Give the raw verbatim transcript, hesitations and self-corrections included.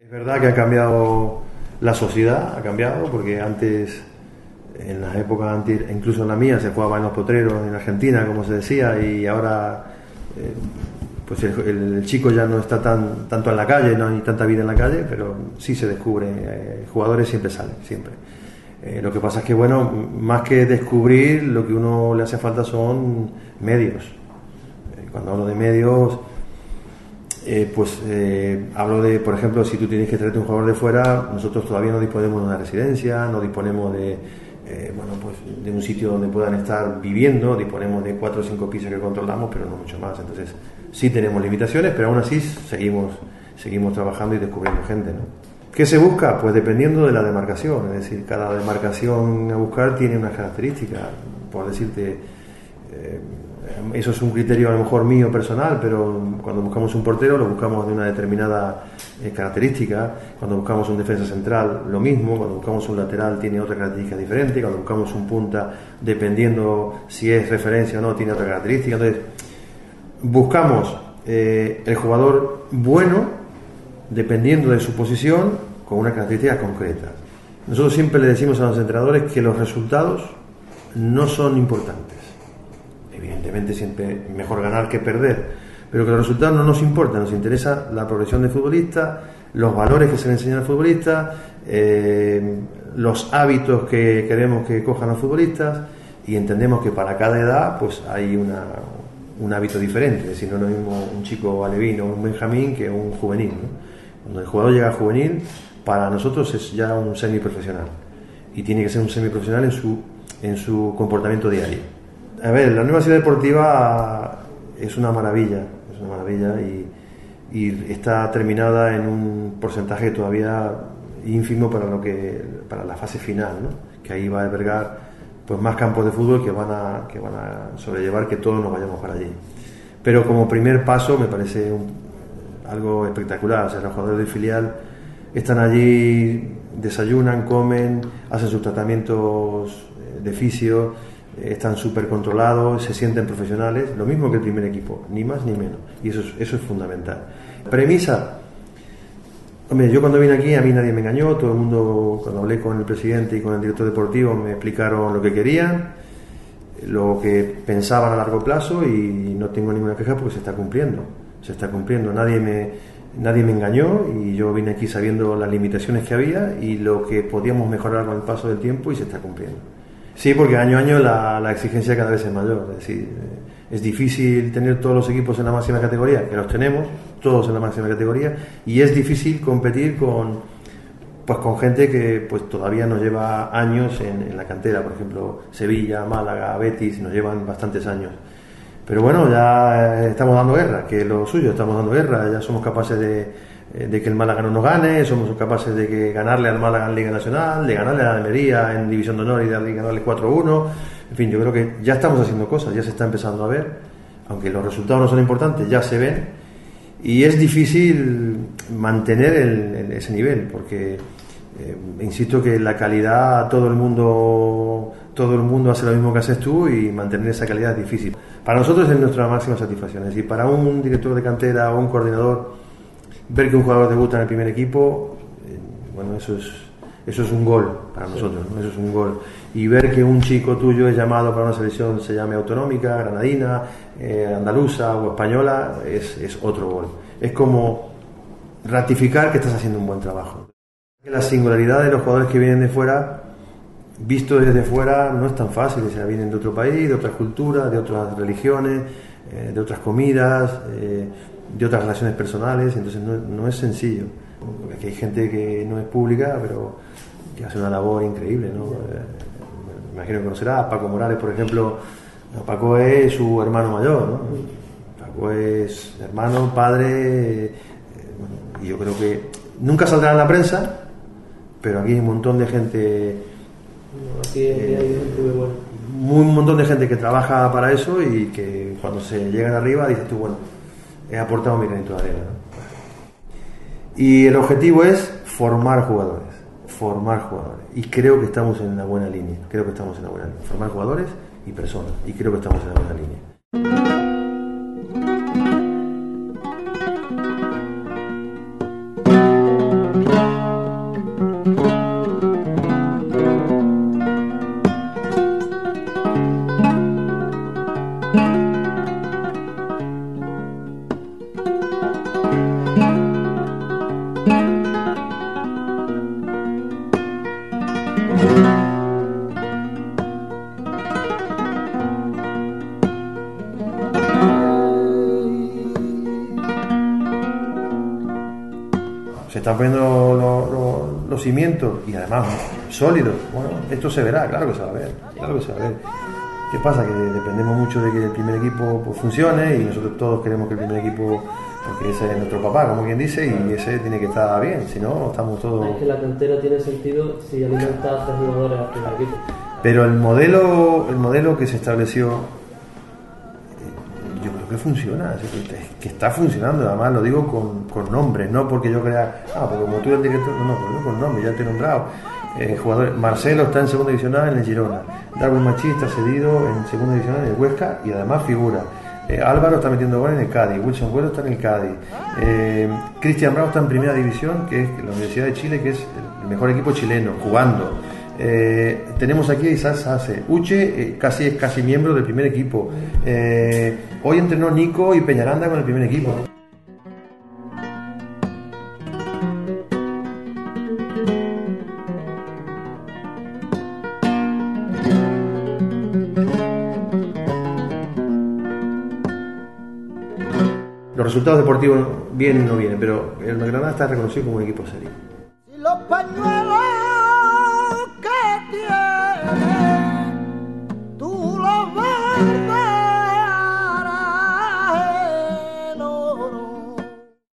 Es verdad que ha cambiado la sociedad, ha cambiado, porque antes, en las épocas antiguas, incluso en la mía, se jugaba en los potreros en Argentina, como se decía, y ahora eh, pues el, el chico ya no está tan tanto en la calle, no hay tanta vida en la calle, pero sí se descubre, eh, jugadores siempre salen, siempre. Eh, lo que pasa es que, bueno, más que descubrir, lo que uno le hace falta son medios. Eh, cuando hablo de medios, eh, pues eh, hablo de, por ejemplo, si tú tienes que traerte un jugador de fuera, nosotros todavía no disponemos de una residencia, no disponemos de, eh, bueno, pues de un sitio donde puedan estar viviendo, disponemos de cuatro o cinco pisos que controlamos, pero no mucho más. Entonces, sí tenemos limitaciones, pero aún así seguimos, seguimos trabajando y descubriendo gente, ¿no? ¿Qué se busca? Pues dependiendo de la demarcación, es decir, cada demarcación a buscar tiene unas características. Por decirte, eh, eso es un criterio a lo mejor mío personal, pero cuando buscamos un portero lo buscamos de una determinada eh, característica, cuando buscamos un defensa central lo mismo, cuando buscamos un lateral tiene otra característica diferente, cuando buscamos un punta, dependiendo si es referencia o no, tiene otra característica. Entonces, buscamos eh, el jugador bueno dependiendo de su posición, con unas características concretas. Nosotros siempre le decimos a los entrenadores que los resultados no son importantes. Evidentemente siempre mejor ganar que perder, pero que los resultados no nos importan, nos interesa la progresión del futbolista, los valores que se le enseñan al futbolista, eh, los hábitos que queremos que cojan los futbolistas, y entendemos que para cada edad pues hay una, un hábito diferente, es decir, no es lo mismo un chico alevino, un benjamín que un juvenil, ¿no? Cuando el jugador llega a juvenil, para nosotros es ya un semiprofesional y tiene que ser un semiprofesional en su, en su comportamiento diario. A ver, la nueva ciudad deportiva es una maravilla, es una maravilla y, y está terminada en un porcentaje todavía ínfimo para lo que para la fase final, ¿no? Que ahí va a albergar pues más campos de fútbol que van a que van a sobrellevar que todos nos vayamos para allí. Pero como primer paso me parece un algo espectacular. O sea, los jugadores del filial están allí, desayunan, comen, hacen sus tratamientos de fisio, están súper controlados, se sienten profesionales, lo mismo que el primer equipo, ni más ni menos, y eso es, eso es fundamental. Premisa, hombre, yo cuando vine aquí a mí nadie me engañó, todo el mundo, cuando hablé con el presidente y con el director deportivo, me explicaron lo que querían, lo que pensaban a largo plazo, y no tengo ninguna queja porque se está cumpliendo. Se está cumpliendo, nadie me, nadie me engañó, y yo vine aquí sabiendo las limitaciones que había y lo que podíamos mejorar con el paso del tiempo, y se está cumpliendo. Sí, porque año a año la, la exigencia cada vez es mayor, es decir, es difícil tener todos los equipos en la máxima categoría, que los tenemos, todos en la máxima categoría, y es difícil competir con, pues con gente que pues todavía nos lleva años en, en la cantera, por ejemplo, Sevilla, Málaga, Betis, nos llevan bastantes años. Pero bueno, ya estamos dando guerra, que es lo suyo, estamos dando guerra, ya somos capaces de, de que el Málaga no nos gane, somos capaces de que ganarle al Málaga en Liga Nacional, de ganarle a la Almería en División de Honor y de ganarle cuatro uno, en fin, yo creo que ya estamos haciendo cosas, ya se está empezando a ver, aunque los resultados no son importantes, ya se ven, y es difícil mantener el, el, ese nivel, porque eh, insisto que la calidad, todo el mundo todo el mundo hace lo mismo que haces tú, y mantener esa calidad es difícil. Para nosotros es nuestra máxima satisfacción, es decir, para un director de cantera o un coordinador, ver que un jugador debuta en el primer equipo, eh, bueno, eso es eso es un gol para nosotros, ¿no? Eso es un gol. Y ver que un chico tuyo es llamado para una selección, se llame autonómica, granadina, eh, andaluza o española, es, es otro gol. Es como ratificar que estás haciendo un buen trabajo. La singularidad de los jugadores que vienen de fuera, visto desde fuera, no es tan fácil, o sea, vienen de otro país, de otras culturas, de otras religiones, eh, de otras comidas, eh, de otras relaciones personales, entonces no, no es sencillo. Aquí hay gente que no es pública, pero que hace una labor increíble, ¿no? Eh, me imagino que conocerá a Paco Morales, por ejemplo. Paco es su hermano mayor, ¿no? Paco es hermano, padre, eh, bueno, y yo creo que nunca saldrá en la prensa, pero aquí hay un montón de gente. Aquí hay, hay gente muy buena. Un montón de gente que trabaja para eso, y que cuando se llegan arriba dices tú, bueno, he aportado mi granito de arena, ¿no? Y el objetivo es formar jugadores, formar jugadores, y creo que estamos en la buena línea, creo que estamos en la buena línea, formar jugadores y personas, y creo que estamos en la buena línea. están poniendo los, los, los cimientos y además sólidos. Bueno, esto se verá, claro que se va a ver, claro que se va a ver. ¿Qué pasa? Que dependemos mucho de que el primer equipo pues, funcione y nosotros todos queremos que el primer equipo, porque ese es nuestro papá, como quien dice, y ese tiene que estar bien, si no estamos todos... Es que la cantera tiene sentido si alimenta a tres jugadores al primer equipo. Pero el modelo, el modelo que se estableció, yo creo que funciona, que está funcionando, además lo digo con, con nombres, no porque yo crea, ah, porque como tú eres el director, no, no, pero con nombres, ya te he nombrado. Eh, jugadores, Marcelo está en segunda divisional en el Girona, Darwin Machí está cedido en segunda divisional en el Huesca y además figura. Eh, Álvaro está metiendo goles en el Cádiz, Wilson Güero está en el Cádiz, eh, Cristian Bravo está en primera división, que es la Universidad de Chile, que es el mejor equipo chileno, jugando. Eh, tenemos aquí a Isaac Sase, Uche eh, casi es casi miembro del primer equipo. Eh, hoy entrenó Nico y Peñaranda con el primer equipo. Los resultados deportivos vienen o no vienen, pero el Granada está reconocido como un equipo serio.